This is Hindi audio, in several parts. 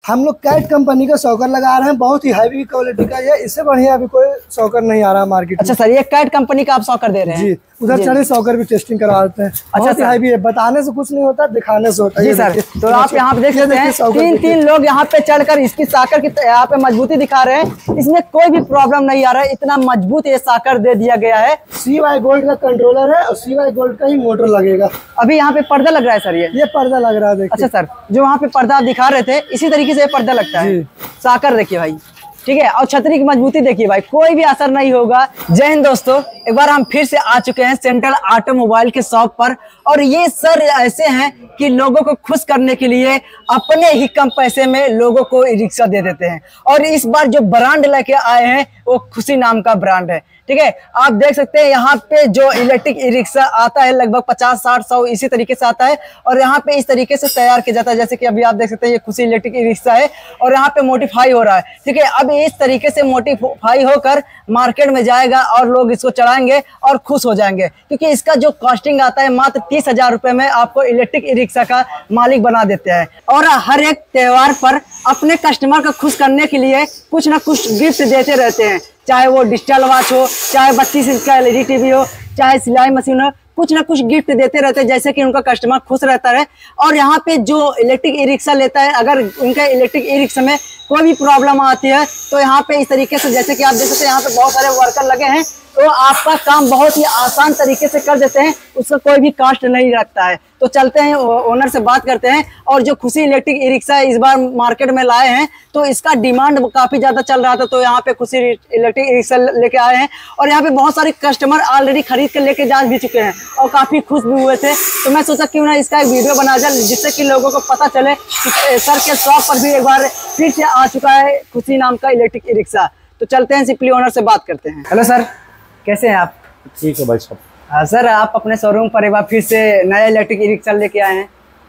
हम लोग कैट कंपनी का सॉकर लगा रहे हैं, बहुत ही हैवी क्वालिटी का है। इससे बढ़िया अभी कोई सॉकर नहीं आ रहा मार्केट। अच्छा सर, ये कैट कंपनी का आप सॉकर दे रहे हैं? जी, उधर चले सॉकर भी टेस्टिंग करा देते हैं। अच्छा सर, हैवी है, बताने से कुछ नहीं होता, दिखाने से होता है। जी सर, तो आप यहाँ पे देख सकते हैं तीन लोग यहाँ पे चढ़कर इसकी साकर की यहाँ पे मजबूती दिखा रहे हैं। इसमें कोई भी प्रॉब्लम नहीं आ रहा है, इतना मजबूत ये साकर दे दिया गया है। CY गोल्ड का कंट्रोलर है और CY गोल्ड का ही मोटर लगेगा। अभी यहाँ पे पर्दा लग रहा है सर, ये पर्दा लग रहा है। अच्छा सर, जो वहाँ पे पर्दा आप दिखा रहे थे इसी तरीके से ये पर्दा लगता है। साकर देखिए भाई, ठीक है, और छतरी की मजबूती देखिए भाई, कोई भी असर नहीं होगा। जय हिंद दोस्तों, एक बार हम फिर से आ चुके हैं सेंट्रल ऑटोमोबाइल के शॉप पर। और ये सर ऐसे हैं कि लोगों को खुश करने के लिए अपने ही कम पैसे में लोगों को ई रिक्शा दे देते हैं। और इस बार जो ब्रांड लेके आए हैं वो खुशी नाम का ब्रांड है। ठीक है, आप देख सकते हैं यहाँ पे जो इलेक्ट्रिक ई रिक्शा आता है लगभग 50, 60, 100 इसी तरीके से आता है। और यहाँ पे इस तरीके से तैयार किया जाता है, जैसे कि अभी आप देख सकते हैं ये खुशी इलेक्ट्रिक ई रिक्शा है और यहाँ पे मोडिफाई हो रहा है। ठीक है, अब इस तरीके से मोडिफाई होकर मार्केट में जाएगा और लोग इसको चलाएंगे और खुश हो जाएंगे, क्योंकि इसका जो कॉस्टिंग आता है मात्र 30,000 रुपए में आपको इलेक्ट्रिक ई रिक्शा का मालिक बना देते हैं। और हर एक त्योहार पर अपने कस्टमर को खुश करने के लिए कुछ ना कुछ गिफ्ट देते रहते हैं, चाहे वो डिजिटल वॉच हो, चाहे 32 इंच का LED टीवी हो, चाहे सिलाई मशीन हो, कुछ ना कुछ गिफ्ट देते रहते हैं जैसे कि उनका कस्टमर खुश रहता है। और यहाँ पे जो इलेक्ट्रिक ई रिक्शा लेता है, अगर उनका इलेक्ट्रिक ई रिक्शा में कोई भी प्रॉब्लम आती है तो यहाँ पे इस तरीके से, जैसे कि आप देख सकते हैं यहाँ पे बहुत सारे वर्कर लगे हैं, तो आपका काम बहुत ही आसान तरीके से कर देते हैं, उसका कोई भी कॉस्ट नहीं रखता है। तो चलते हैं ओनर से बात करते हैं। और जो खुशी इलेक्ट्रिक ई रिक्शा इस बार मार्केट में लाए हैं तो इसका डिमांड काफी ज्यादा चल रहा था, तो यहाँ पे खुशी इलेक्ट्रिक ई रिक्शा लेके आए हैं। और यहाँ पे बहुत सारे कस्टमर ऑलरेडी खरीद के लेके जा भी चुके हैं और काफी खुश भी हुए थे। तो मैं सोचा क्यों ना इसका एक वीडियो बना जाए, जिससे कि लोगों को पता चले कि सर के शॉप पर भी एक बार फिर से आ चुका है खुशी नाम का इलेक्ट्रिक ई रिक्शा। तो चलते हैं सिंपली ओनर से बात करते हैं। हेलो सर, कैसे हैं आप? ठीक है भाई साहब। सर, आप अपने शोरूम पर एक बार फिर से नया इलेक्ट्रिक ई रिक्शा लेके आए हैं।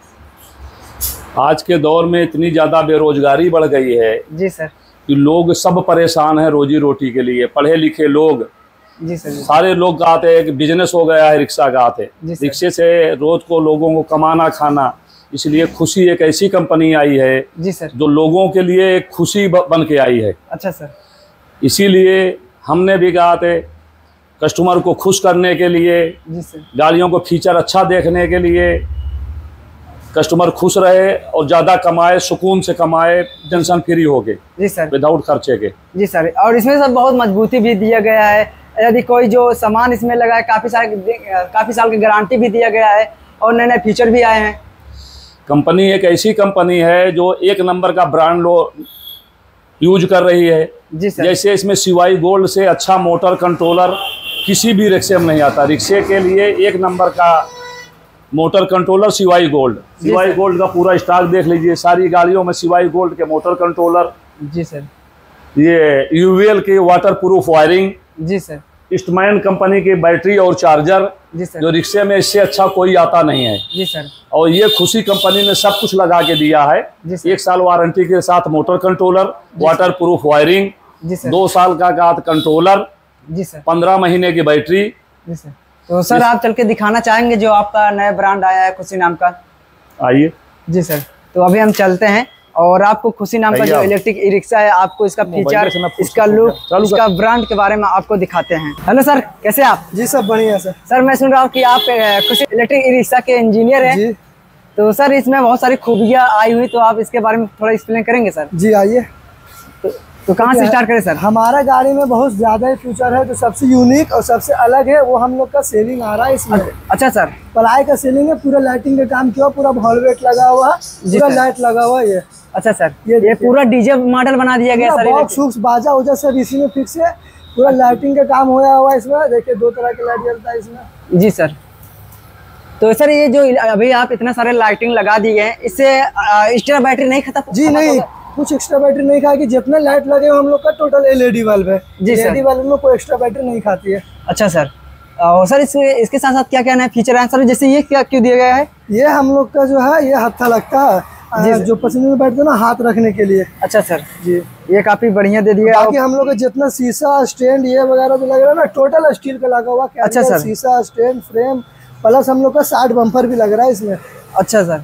आज के दौर में इतनी ज़्यादा बेरोजगारी बढ़ गई है जी सर, कि लोग सब परेशान हैं रोजी रोटी के लिए। पढ़े लिखे लोग जी सर, सारे लोग कहते हैं कि बिजनेस हो गया है रिक्शा का आते, रिक्शे से रोज को लोगों को कमाना खाना। इसलिए खुशी एक ऐसी कंपनी आई है जी सर, जो लोगों के लिए एक खुशी बन के आई है। अच्छा सर, इसीलिए हमने भी कहा थे कस्टमर को खुश करने के लिए, जी सर, गाड़ियों को फीचर अच्छा देखने के लिए, कस्टमर खुश रहे और ज़्यादा कमाए, सुकून से कमाए, टेंशन फ्री हो गए जी सर, विदाउट खर्चे के। जी सर, और इसमें सर बहुत मजबूती भी दिया गया है। यदि कोई जो सामान इसमें लगा है काफ़ी साल की गारंटी भी दिया गया है और नए नए फीचर भी आए हैं। कंपनी एक ऐसी कंपनी है जो एक नंबर का ब्रांड यूज कर रही है जी सर। जैसे इसमें CY गोल्ड से अच्छा मोटर कंट्रोलर किसी भी रिक्शे में नहीं आता। रिक्शे के लिए एक नंबर का motor controller CY gold. CY gold का पूरा स्टॉक देख लीजिए, सारी गाड़ियों में CY गोल्ड के मोटर कंट्रोलर जी सर, ये UVL की वाटर प्रूफ वायरिंग जी सर, ईस्टमैन कंपनी की बैटरी और चार्जर जी सर, जो रिक्शे में इससे अच्छा कोई आता नहीं है जी सर। और ये खुशी कंपनी ने सब कुछ लगा के दिया है। 1 साल वारंटी के साथ motor controller, waterproof wiring, 2 साल का कंट्रोलर जी सर, 15 महीने की बैटरी जी सर। तो सर आप चल के दिखाना चाहेंगे जो आपका नया ब्रांड आया है खुशी नाम का? आइए जी सर, तो अभी हम चलते हैं और आपको खुशी नाम का जो इलेक्ट्रिक ई रिक्शा है, आपको इसका फीचर, इसका लुक, इसका ब्रांड के बारे में आपको दिखाते हैं। हेलो सर, कैसे आप? जी सब बढ़िया सर। सर मैं सुन रहा हूँ कि आप खुशी इलेक्ट्रिक ई रिक्शा के इंजीनियर हैं जी। तो सर इसमें बहुत सारी खूबियाँ आई हुई, तो आप इसके बारे में थोड़ा एक्सप्लेन करेंगे सर? जी आइए। तो कहाँ से स्टार्ट करें सर? हमारा गाड़ी में बहुत ज्यादा ही फीचर है, तो सबसे यूनिक और सबसे अलग है वो हम लोग का सीलिंग आ रहा है इसमें। अच्छा सर, प्लाई का सीलिंग है, पूरा लाइटिंग का काम किया, पूरा वॉल्वेट लगा हुआ, पूरा लाइट लगा हुआ है। अच्छा सर, ये पूरा डीजे मॉडल बना दिया गया सर। बॉक्स हुक्स बाजा उजा सब इसी में फिक्स है, पूरा लाइटिंग का काम होया हुआ है इसमें। देखिए 2 तरह के लाइट जलता है इसमें। जी सर। तो सर ये जो अभी आप इतने सारे लाइटिंग लगा दिए हैं, इससे एक्स्ट्रा बैटरी नहीं खत्म? जी नहीं, कुछ एक्स्ट्रा बैटरी नहीं खाएगी। जितने लाइट लगे हम लोग का टोटल LED बल्ब है जी सर। LED बल्ब में कोई एक्स्ट्रा बैटरी नहीं खाती है। अच्छा सर, और सर इसके साथ साथ क्या क्या नए फीचर है सर? जैसे ये क्या क्यों दिया गया है? ये हम लोग का जो है ये हत्था लगता है जो पसीने में बैठते ना हाथ रखने के लिए। अच्छा सर जी, ये काफी बढ़िया दे दिया। बाकी हम लोग का जितना शीशा स्टैंड ये वगैरह जो लग रहा है ना, टोटल स्टील का लगा हुआ। अच्छा सर, शीशा स्टैंड फ्रेम प्लस हम लोग का 60 बम्पर भी लग रहा है इसमें। अच्छा सर,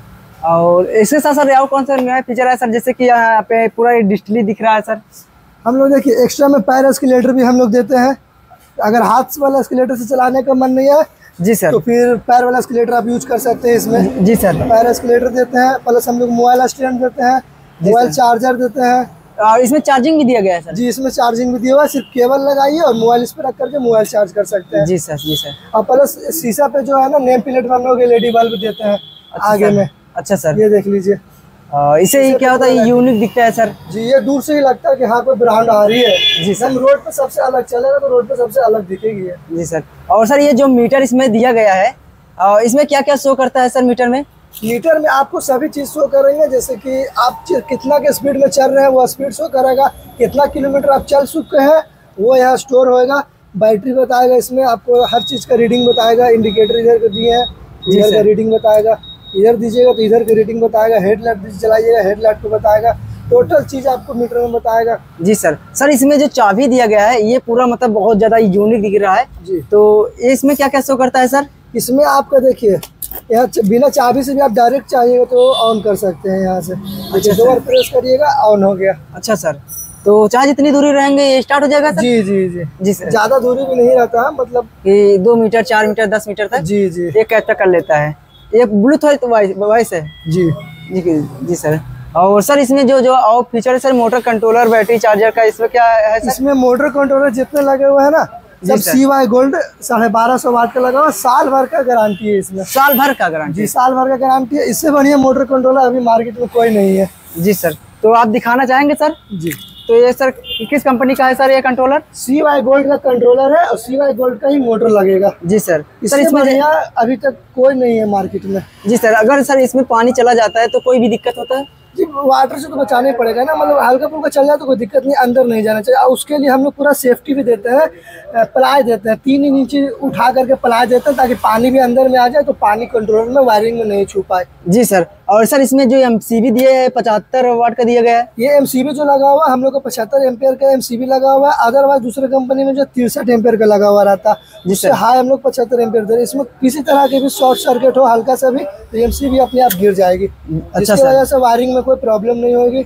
और इसके साथ सर और कौन सा नया फीचर है सर, जैसे कि यहाँ पे पूरा डिस्प्ले दिख रहा है सर? हम लोग देखिए एक्स्ट्रा में पैर एस्केलेटर भी हम लोग देते हैं। अगर हाथ वाला एस्केलेटर से चलाने का मन नहीं है जी सर, तो फिर पैर वाला एस्केलेटर आप यूज कर सकते हैं इसमें। जी सर, पैर एस्केलेटर देते हैं, प्लस हम लोग मोबाइल स्टैंड देते हैं, मोबाइल चार्जर देते हैं। और इसमें चार्जिंग भी दिया गया है सर? जी, इसमें चार्जिंग भी दिया हुआ है, सिर्फ केबल लगाइए और मोबाइल इस पर रख करके मोबाइल चार्ज कर सकते हैं। जी सर, जी सर। और प्लस शीशा पे जो है ना नेम प्लेट में हम लोग LED बल्ब देते हैं आगे में। अच्छा सर, ये देख लीजिए। इसे ही क्या होता है, यूनिक दिखता है सर? जी, ये दूर से ही लगता है कि हाँ कोई ब्रांड आ रही है। जी सर। हम रोड पे सबसे अलग चलेगा तो रोड पे सबसे अलग दिखेगी है। जी सर। और सर ये जो मीटर इसमें दिया गया है, इसमें क्या क्या शो करता है सर मीटर में? मीटर में आपको सभी चीज शो करेंगे, जैसे कि आप कितना के स्पीड में चल रहे हैं वो स्पीड शो करेगा, कितना किलोमीटर आप चल चुके हैं वो यहाँ स्टोर होएगा, बैटरी बताएगा, इसमें आपको हर चीज का रीडिंग बताएगा। इंडिकेटर इधर के दिए हैं, इधर का रीडिंग बताएगा, इधर दीजिएगा तो इधर की रीडिंग बताएगा, हेडलाइट चलाइएगा हेडलाइट को बताएगा, टोटल चीज आपको मीटर में बताएगा। जी सर। सर इसमें जो चाबी दिया गया है ये पूरा मतलब बहुत ज्यादा यूनिक दिख रहा है जी। तो इसमें क्या क्या शो करता है सर? इसमें आपका देखिए यहाँ बिना चाबी से भी आप डायरेक्ट चाहिएगा तो ऑन कर सकते हैं यहाँ से। अच्छा, दो बार प्रेस करिएगा ऑन हो गया। अच्छा सर, तो चाहे जितनी दूरी रहेंगे ये स्टार्ट हो जाएगा सर? जी जी जी जी सर। ज्यादा दूरी भी नहीं रहता, मतलब कि 2 मीटर 4 मीटर 10 मीटर तक जी जी ये कैप्चर कर लेता है। ये ब्लूटूथ वॉइस है? जी जी जी सर। और सर इसमें जो जो और फीचर है sir, motor controller, battery charger का, इसमें क्या है सर? इसमें मोटर कंट्रोलर जितने लगे हुए हैं ना सब CY गोल्ड 1250 वाट का लगा हुआ, साल भर का गारंटी है इसमें। साल भर का गारंटी? जी, साल भर का गारंटी है। इससे बढ़िया मोटर कंट्रोलर अभी मार्केट में कोई नहीं है। जी सर। तो आप दिखाना चाहेंगे सर? जी। तो ये सर किस कंपनी का है सर ये कंट्रोलर? CY गोल्ड का कंट्रोलर है और CY गोल्ड का ही मोटर लगेगा। जी सर। सर इसमें बढ़िया अभी तक कोई नहीं है मार्केट में। जी सर। अगर सर इसमें पानी चला जाता है तो कोई भी दिक्कत होता है? जी, वाटर से तो बचाना ही पड़ेगा ना, मतलब हल्का फुल्का चल जाए तो कोई दिक्कत नहीं, अंदर नहीं जाना चाहिए। और उसके लिए हम लोग पूरा सेफ्टी भी देते हैं, प्लाई देते हैं, 3 इंच उठा करके प्लाई देते हैं ताकि पानी भी अंदर में आ जाए तो पानी कंट्रोलर में वायरिंग में नहीं छू पाए। जी सर। और सर इसमें जो MCB दिए है 75 वाट का दिया गया है, ये MCB जो लगा हुआ है हम लोग को 75 एम्पेयर का MCB लगा हुआ है। अदरवाइज दूसरे कंपनी में जो 63 एम्पेयर का लगा हुआ रहता है, जिससे हाई हम लोग 75 एम्पेयर दे। इसमें किसी तरह के भी शॉर्ट सर्किट हो हल्का सा भी तो MCB अपने आप गिर जाएगी। अच्छा, जिसकी वजह से वायरिंग में कोई प्रॉब्लम नहीं होगी।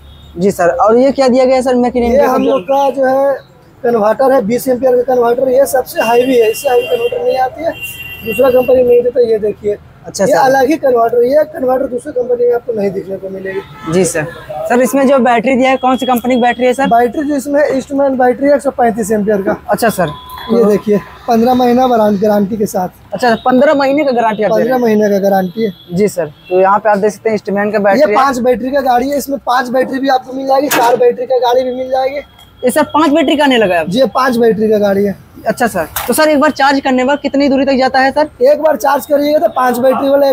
जी सर। और ये क्या दिया गया है सर? मैकेनिज्म ये हम लोग का जो है कन्वर्टर है, 20 एम्पियर का कन्वर्टर। ये सबसे हाईवी है, इससे हाईवी कन्वर्टर नहीं आती है, दूसरा कंपनी नहीं देता। ये देखिए, अच्छा ये अलग ही कन्वर्टर, ये कन्वर्टर दूसरी कंपनी में आपको नहीं दिखने को मिलेगी। जी सर। सर इसमें जो बैटरी दिया है कौन सी कंपनी की बैटरी है सर? बैटरी जो इसमें ईस्टमैन बैटरी है 135 एम्पियर का। अच्छा सर। ये देखिए 15 महीना गारंटी के साथ। अच्छा, 15 महीने का गारंटी? 15 महीने का गारंटी है। जी सर। तो यहाँ पे आप देख सकते हैं ईस्टमैन का बैटरी। ये 5 बैटरी का गाड़ी है, इसमें 5 बैटरी भी आपको मिल जाएगी, 4 बैटरी का गाड़ी भी मिल जाएगी। ये सर 5 बैटरी का आने लगा है? जी, 5 बैटरी का गाड़ी है। अच्छा सर। तो सर एक बार चार्ज करने पर कितनी दूरी तक जाता है सर? एक बार चार्ज करिएगा तो 5 बैटरी वाला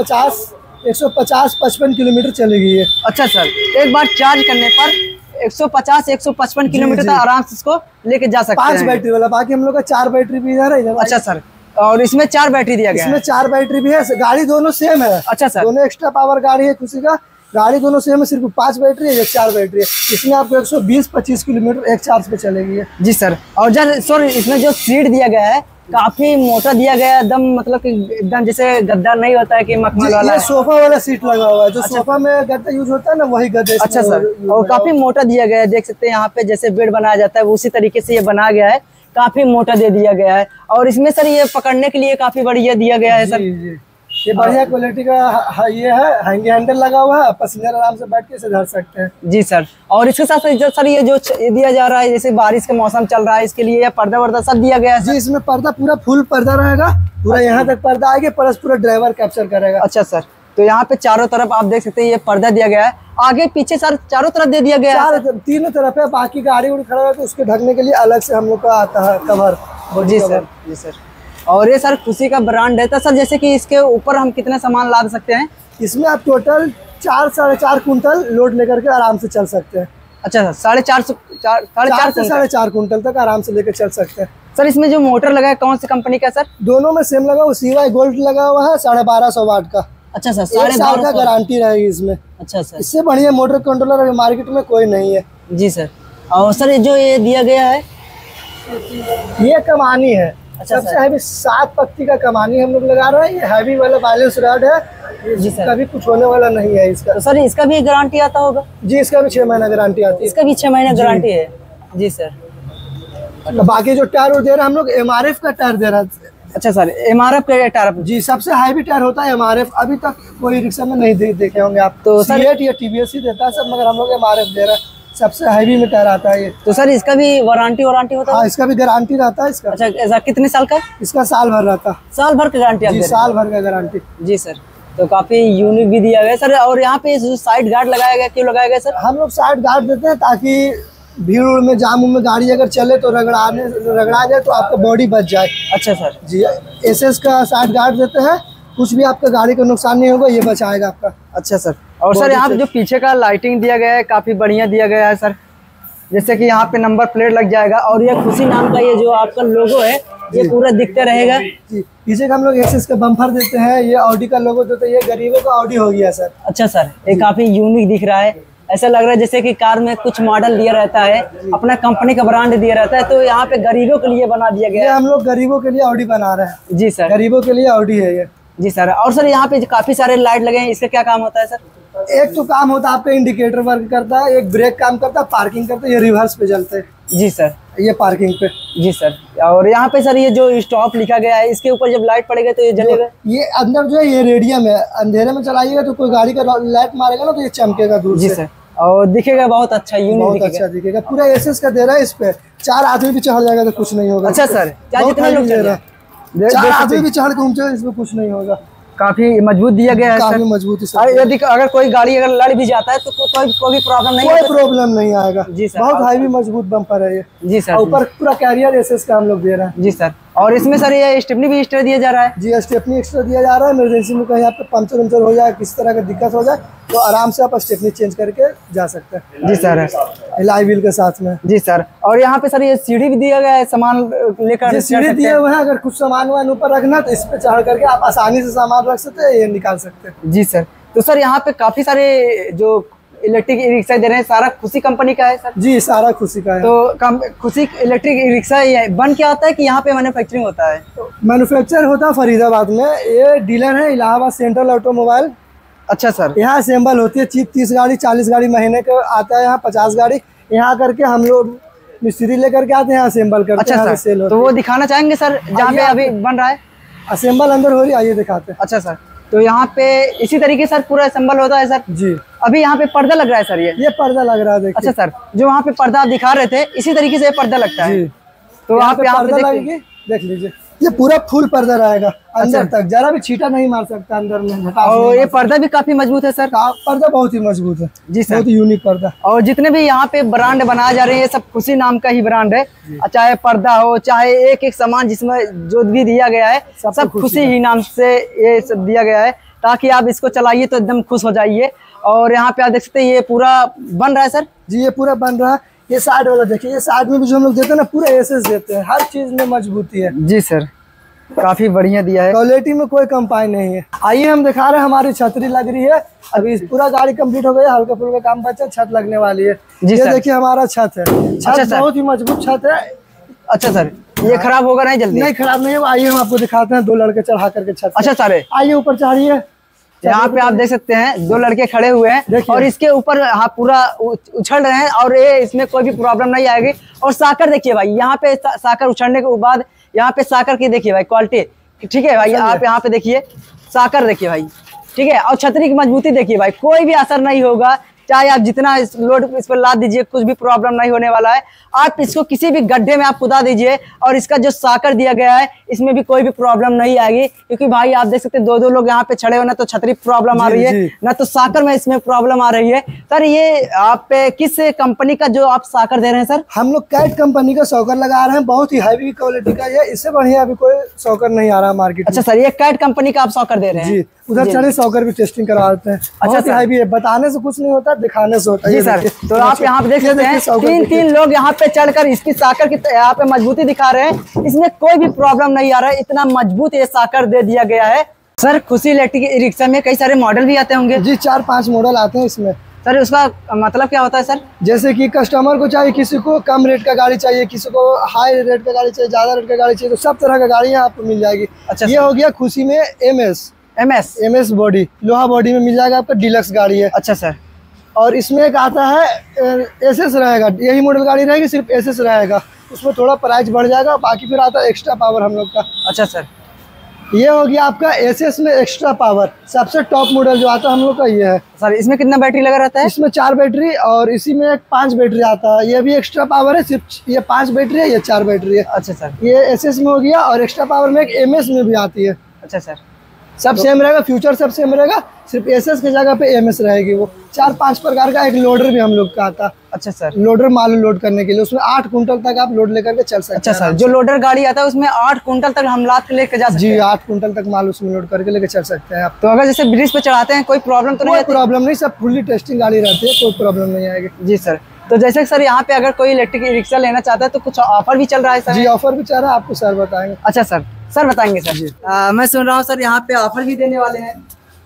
150-155 किलोमीटर चलेगी ये। अच्छा सर, एक बार चार्ज करने पर 150-155 किलोमीटर तक आराम से इसको लेके जा सकते हैं। 5 बैटरी वाला, बाकी हम लोग का 4 बैटरी भी इधर है। अच्छा सर। और इसमें 4 बैटरी दिया गया है? इसमें 4 बैटरी भी है, गाड़ी दोनों सेम है। अच्छा सर। दोनों एक्स्ट्रा पावर गाड़ी है, किसी का गाड़ी दोनों सेम है, सिर्फ 5 बैटरी है, एक 4 बैटरी है। इसमें आपको 120-25 किलोमीटर एक चार्ज पे चलेगी। जी सर। और सर इसमें जो सीट दिया गया है काफी मोटा दिया गया है, एकदम मतलब कि एकदम जैसे गद्दा नहीं होता है कि मखमल वाला। ये सोफा वाला सीट लगा हुआ है, जो सोफा में गद्दा यूज होता है ना वही गद्दा। अच्छा सर। और काफी मोटा दिया गया है, देख सकते हैं यहाँ पे जैसे बेड बनाया जाता है उसी तरीके से ये बना गया है, काफी मोटा दे दिया गया है। और इसमें सर ये पकड़ने के लिए काफी बढ़िया दिया गया है सर। ये बढ़िया क्वालिटी का ये है, हैंगी हैंडल लगा हुआ है, पैसेंजर आराम से बैठ के इसे धर सकते हैं। जी सर। और इसके साथ साथ सर ये जो दिया जा रहा है, जैसे बारिश का मौसम चल रहा है इसके लिए या पर्दा वर्दा सब दिया गया है? जी, इसमें पर्दा पूरा फुल पर्दा रहेगा, पूरा यहाँ तक पर्दा आएगा, प्लस पूरा ड्राइवर कैप्चर करेगा। अच्छा सर। तो यहाँ पे चारों तरफ आप देख सकते हैं ये पर्दा दिया गया है, आगे पीछे सर चारों तरफ दे दिया गया है? तीनों तरफ है, बाकी गाड़ी उड़ी खड़ा है तो उसके ढकने के लिए अलग से हम लोग का आता है कवर। जी सर। जी सर। और ये सर खुशी का ब्रांड है तो सर जैसे कि इसके ऊपर हम कितने सामान लाद सकते हैं? इसमें आप टोटल 4-4.5 कुंटल लोड लेकर के आराम से चल सकते हैं। अच्छा सर, 4.5 से 4.5 कुंटल तक आराम से लेकर चल सकते हैं। सर इसमें जो मोटर लगा है कौन सी कंपनी का सर? दोनों में सेम लगा हुआ, CY गोल्ड लगा हुआ है 1250 वाट का। अच्छा सर। 1 साल का गारंटी रहेगी इसमें। अच्छा सर। इससे बढ़िया मोटर कंट्रोलर अभी मार्केट में कोई नहीं है। जी सर। और सर जो ये दिया गया है ये कमानी है, सबसे हैवी 7 पत्ती का कमानी हम लोग लगा रहे हैं। ये हैवी वाला बैलेंस रॉड है जी सर, कभी कुछ होने वाला नहीं है इसका। तो सर इसका भी गारंटी आता होगा? जी इसका भी 6 महीना गारंटी आती है। इसका भी 6 महीना गारंटी है जी सर। तो बाकी जो टायर दे रहे हैं हम लोग MRF का टायर दे रहा है। अच्छा सर, MRF का टायर? जी सबसे हैवी टायर होता है MRF। अभी तक कोई रिक्शा में नहीं देखे होंगे आप। तो सर या TVS ही देता है सब, मगर हम लोग MRF दे रहे हैं। सबसे हैवी में टायर आता है ये। तो सर इसका भी वारंटी होता है? हाँ इसका भी गारंटी रहता है इसका। अच्छा ऐसा कितने साल का? इसका साल भर रहता है। साल भर का गारंटी? जी साल भर का गारंटी जी सर। तो काफी यूनिक भी दिया गया सर। और यहाँ पे साइड गार्ड लगाया गया, क्यों लगाया गया सर? हम लोग साइड गार्ड देते हैं ताकि भीड़ में जाम में गाड़ी अगर चले तो रगड़ा जाए तो आपका बॉडी बच जाए। अच्छा सर जी SS का साइड गार्ड देते हैं, कुछ भी आपका गाड़ी को नुकसान नहीं होगा, ये बचाएगा आपका। अच्छा सर। और सर यहाँ पे जो पीछे का लाइटिंग दिया गया है काफी बढ़िया दिया गया है सर। जैसे कि यहाँ पे नंबर प्लेट लग जाएगा और ये खुशी नाम का ये जो आपका लोगो है ये पूरा दिखते रहेगा जी। पीछे का हम लोग SS का बम्पर देते हैं, ये ऑडी का लोगो देते हैं। ये गरीबों का ऑडी हो गया सर। अच्छा सर, ये काफी यूनिक दिख रहा है। ऐसा लग रहा है जैसे कि कार में कुछ मॉडल दिया रहता है, अपना कंपनी का ब्रांड दिया रहता है, तो यहाँ पे गरीबों के लिए बना दिया गया है। हम लोग गरीबों के लिए ऑडी बना रहे हैं। जी सर, गरीबों के लिए ऑडी है ये। जी सर। और सर यहाँ पे काफी सारे लाइट लगे हैं, इसका क्या काम होता है सर? एक तो काम होता है आपका इंडिकेटर वर्क करता है, एक ब्रेक काम करता है, पार्किंग करता है, ये रिवर्स पे चलते हैं। जी सर, ये पार्किंग पे। जी सर। और यहाँ पे सर ये जो स्टॉप लिखा गया है इसके ऊपर जब लाइट पड़ेगा तो ये जलेगा? ये अंदर जो है ये रेडियम है, अंधेरे में चलाइएगा तो कोई गाड़ी का लाइट मारेगा ना तो ये चमकेगा दूर से। जी सर। और दिखेगा बहुत अच्छा, यूनिक बहुत अच्छा दिखेगा। पूरा SS का दे रहा है, इस पे 4 आदमी भी चढ़ जाएगा तो कुछ नहीं होगा। अच्छा सर, जितने लोग दे रहा है 4 आदमी भी चढ़ घूमते इसमें कुछ नहीं होगा। काफी मजबूत दिया गया है, काफी मजबूत है। यदि अगर कोई गाड़ी अगर लड़ भी जाता है तो कोई प्रॉब्लम नहीं, कोई प्रॉब्लम नहीं आएगा। जी सर। बहुत हैवी मजबूत बम्पर है ये। जी सर। ऊपर पूरा कैरियर SS का हम लोग दे रहे हैं। जी सर। और इसमें सर ये स्टेपनी भी एक्स्ट्रा दिया जा रहा है? जी स्टेपनी एक्स्ट्रा दिया जा रहा है। इमरजेंसी में कहीं आपको पंचर हो जाए, किसी तरह का दिक्कत हो जाए तो आराम से आप स्टेपनी चेंज करके जा सकते हैं। जी सर। एलॉय व्हील के साथ में। जी सर। और यहाँ पे सर ये सीढ़ी भी दिया गया है, सामान लेकर सीढ़ी दिए हुए हैं। अगर कुछ सामान वान ऊपर रखना तो इस पे चढ़ करके आप आसानी से सामान रख सकते हैं, ये निकाल सकते हैं। जी सर। तो सर यहाँ पे काफी सारे जो इलेक्ट्रिक रिक्शा दे रहे हैं सारा खुशी कंपनी का है सर? जी सारा खुशी का है। तो खुशी इलेक्ट्रिक रिक्शा बन क्या होता है कि यहाँ पे मैन्युफैक्चरिंग होता है? मैन्युफैक्चर होता है फरीदाबाद में। ये डीलर है इलाहाबाद सेंट्रल ऑटोमोबाइल। अच्छा सर। यहाँ असेंबल होती है 30 गाड़ी 40 गाड़ी महीने का आता है, यहाँ 50 गाड़ी यहाँ करके हम लोग मिस्त्री लेकर के आते हैं, असेंबल करते हैं। अच्छा सर, तो वो दिखाना चाहेंगे सर जहाँ पे अभी बन रहा है? असेंबल अंदर हो रही है, आइए दिखाते हैं। अच्छा सर। तो यहाँ पे इसी तरीके सर पूरा असेंबल होता है सर? जी। अभी यहाँ पे पर्दा लग रहा है सर? ये पर्दा लग रहा है देखिए। अच्छा सर, जो वहाँ पे पर्दा आप दिखा रहे थे इसी तरीके से पर्दा लगता है? तो आप यहाँ पे देख लीजिए, ये पूरा फुल पर्दा रहेगा अंदर तक, जरा भी छींटा नहीं मार सकता अंदर में। और ये पर्दा भी काफी मजबूत है सर? पर्दा बहुत ही मजबूत है जी सर, बहुत यूनिक पर्दा। और जितने भी यहाँ पे ब्रांड बनाए जा रहे हैं ये सब खुशी नाम का ही ब्रांड है, चाहे पर्दा हो चाहे एक सामान जिसमें जो भी दिया गया है सब खुशी ही नाम से ये सब दिया गया है, ताकि आप इसको चलाइए तो एकदम खुश हो जाइए। और यहाँ पे आप देख सकते हैं ये पूरा बन रहा है सर? जी ये पूरा बन रहा है। ये साइड वाला देखिए, ये साइड में भी जो हम लोग देते हैं ना पूरा SS देते हैं, हर चीज में मजबूती है। जी सर, काफी बढ़िया दिया है, क्वालिटी में कोई कम्पाई नहीं है। आइए हम दिखा रहे हैं, हमारी छतरी लग रही है, अभी पूरा गाड़ी कंप्लीट हो गया, हल्का फुल्का काम बचा, छत लगने वाली है। ये देखिए हमारा छत है, छत बहुत ही मजबूत छत है। अच्छा सर, ये खराब होगा नहीं जल्दी? नहीं खराब नहीं होगा। आइए हम आपको दिखाते हैं, 2 लड़के चढ़ा करके छत। अच्छा सर, आइए ऊपर चढ़िए। यहाँ पे आप देख सकते हैं 2 लड़के खड़े हुए हैं और इसके ऊपर पूरा उछल रहे हैं और ये इसमें कोई भी प्रॉब्लम नहीं आएगी। और साकर देखिए भाई, यहाँ पे साकर उछलने के बाद यहाँ पे साकर की देखिए भाई क्वालिटी, ठीक है भाई। आप यहाँ पे देखिए साकर देखिए भाई, ठीक है। और छतरी की मजबूती देखिए भाई, कोई भी असर नहीं होगा, चाहे आप जितना लोड इस पर लाद दीजिए कुछ भी प्रॉब्लम नहीं होने वाला है। आप इसको किसी भी गड्ढे में आप कुदा दीजिए और इसका जो साकर दिया गया है इसमें भी कोई भी प्रॉब्लम नहीं आएगी, क्योंकि भाई आप देख सकते हैं 2-2 लोग यहाँ पे छड़े हो, ना तो छतरी प्रॉब्लम आ रही है ना तो साकर में इसमें प्रॉब्लम आ रही है। सर ये आप किस कंपनी का जो आप साकर दे रहे हैं सर? हम लोग कैट कंपनी का सॉकर लगा रहे हैं, बहुत ही हैवी क्वालिटी का है, इससे बढ़िया अभी कोई सॉकर नहीं आ रहा मार्केट। अच्छा सर, ये कैट कंपनी का आप सॉकर दे रहे हैं? उधर चले सॉकर भी टेस्टिंग करवा देते हैं। अच्छा हैवी है, बताने से कुछ नहीं होता, दिखाने से होता है। जी सर, तो आप यहाँ पे देख सकते हैं 3 लोग यहाँ पे चढ़कर इसकी साकर की यहाँ पे मजबूती दिखा रहे हैं, इसमें कोई भी प्रॉब्लम नहीं आ रहा है, इतना मजबूत ये साकर दे दिया गया है। सर खुशी इलेक्ट्रिक रिक्शा में कई सारे मॉडल भी आते होंगे? जी 4-5 मॉडल आते हैं इसमें। सर उसका मतलब क्या होता है सर? जैसे कि कस्टमर को चाहिए, किसी को कम रेट का गाड़ी चाहिए, किसी को हाई रेट का गाड़ी चाहिए, ज़्यादा रेट का गाड़ी चाहिए, तो सब तरह का गाड़ी यहाँ आपको मिल जाएगी। अच्छा, ये हो गया खुशी में एमएस बॉडी, लोहा बॉडी में मिल जाएगा आपका, डीलक्स गाड़ी है। अच्छा सर। और इसमें एक आता है एसएस रहेगा, यही मॉडल गाड़ी रहेगी, सिर्फ एसएस रहेगा, उसमें थोड़ा प्राइस बढ़ जाएगा, बाकी फिर आता है एक्स्ट्रा पावर हम लोग का। अच्छा सर। ये हो गया आपका एसएस में एक्स्ट्रा पावर, सबसे टॉप मॉडल जो आता है हम लोग का ये है। सर इसमें कितना बैटरी लगा रहता है? इसमें 4 बैटरी और इसी में 5 बैटरी आता है। ये भी एक्स्ट्रा पावर है, सिर्फ ये 5 बैटरी है, ये 4 बैटरी है। अच्छा सर। ये एसएस में हो गया, और एक्स्ट्रा पावर में एक एमएस में भी आती है। अच्छा सर। सब सेम रहेगा, फ्यूचर सब सेम रहेगा, सिर्फ एसएस की जगह पे एमएस रहेगी। वो 4-5 प्रकार का एक लोडर भी हम लोग का आता है। अच्छा सर। लोडर माल लोड करने के लिए, उसमें 8 कुंटल तक आप लोड लेकर के चल सकते हैं। अच्छा सर, जो लोडर गाड़ी आता है उसमें 8 कुंटल तक हम लाद के लेकर जा सकते हैं? जी, 8 कुंटल तक माल उसमें लोड करके लेकर चल सकते हैं आप। तो अगर जैसे ब्रिज पे चढ़ाते हैं कोई प्रॉब्लम तो नहीं? कोई प्रॉब्लम नहीं, सब फुल्ली टेस्टिंग गाड़ी रहती है, कोई प्रॉब्लम नहीं आएगी। जी सर। तो जैसे सर यहाँ पे अगर कोई इलेक्ट्रिक रिक्शा लेना चाहता है तो कुछ ऑफर भी चल रहा है सर? जी, ऑफर भी चल रहा है, आपको सर बताएंगे। अच्छा सर, सर बताएंगे सर। मैं सुन रहा हूँ सर यहाँ पे ऑफर भी देने वाले हैं।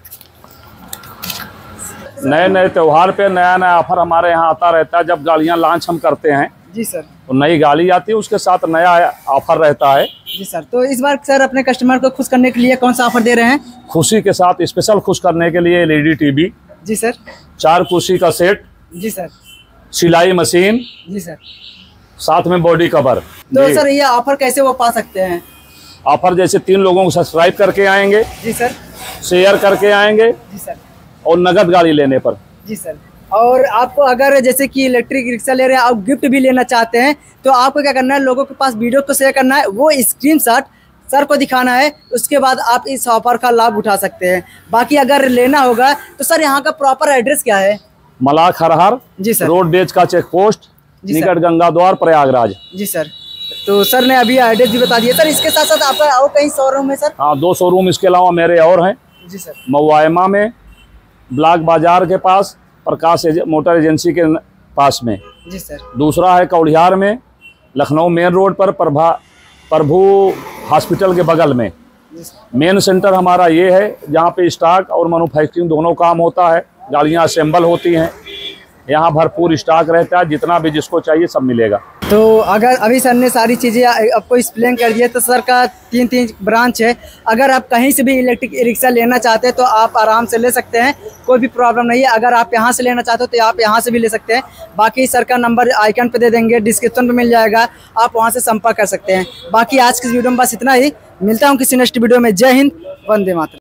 नए नए त्योहार पे नया नया ऑफर हमारे यहाँ आता रहता है। जब गाड़ियाँ लॉन्च हम करते हैं जी सर, तो नई गाड़ी आती है, उसके साथ नया ऑफर रहता है। जी सर। तो इस बार सर अपने कस्टमर को खुश करने के लिए कौन सा ऑफर दे रहे हैं? खुशी के साथ स्पेशल खुश करने के लिए एलईडी टीवी, जी सर। 4 कुर्सी का सेट, जी सर। सिलाई मशीन, जी सर। साथ में बॉडी कवर। तो सर ये ऑफर कैसे वो पा सकते हैं? ऑफर जैसे 3 लोगों को सब्सक्राइब करके आएंगे, जी सर। शेयर करके आएंगे, जी सर। और नगद गाड़ी लेने पर। जी सर। और आपको अगर जैसे कि इलेक्ट्रिक रिक्शा ले रहे हैं, आप गिफ्ट भी लेना चाहते हैं, तो आपको क्या करना है, लोगों के पास वीडियो को शेयर करना है, वो स्क्रीनशॉट सर को दिखाना है, उसके बाद आप इस ऑफर का लाभ उठा सकते हैं। बाकी अगर लेना होगा तो सर यहाँ का प्रॉपर एड्रेस क्या है? मलाख हरहर, जी सर। रोड बेच का चेक पोस्ट, निकट गंगा द्वार, प्रयागराज। जी सर। तो सर ने अभी एड्रेस भी बता दिया। सर इसके साथ साथ आपका और कहीं शोरूम है सर? हाँ, 2 शोरूम इसके अलावा मेरे और हैं। जी सर। मवायमा में, ब्लॉक बाजार के पास, प्रकाश मोटर एजेंसी के पास में। जी सर। दूसरा है कौड़ियार में, लखनऊ मेन रोड पर, प्रभु हॉस्पिटल के बगल में। मेन सेंटर हमारा ये है, जहाँ पे स्टॉक और मैन्युफैक्चरिंग दोनों काम होता है, गाड़ियाँ असेंबल होती हैं। यहाँ भरपूर स्टॉक रहता है, जितना भी जिसको चाहिए सब मिलेगा। तो अगर अभी सर ने सारी चीज़ें आपको एक्सप्लेन कर दिया, तो सर का 3 ब्रांच है। अगर आप कहीं से भी इलेक्ट्रिक रिक्शा लेना चाहते हैं तो आप आराम से ले सकते हैं, कोई भी प्रॉब्लम नहीं है। अगर आप यहाँ से लेना चाहते हो तो आप यहाँ से भी ले सकते हैं। बाकी सर का नंबर आइकन पे दे देंगे, डिस्क्रिप्शन पे मिल जाएगा, आप वहाँ से संपर्क कर सकते हैं। बाकी आज की वीडियो में बस इतना ही। मिलता हूँ किसी नेक्स्ट वीडियो में। जय हिंद, वंदे मातरम।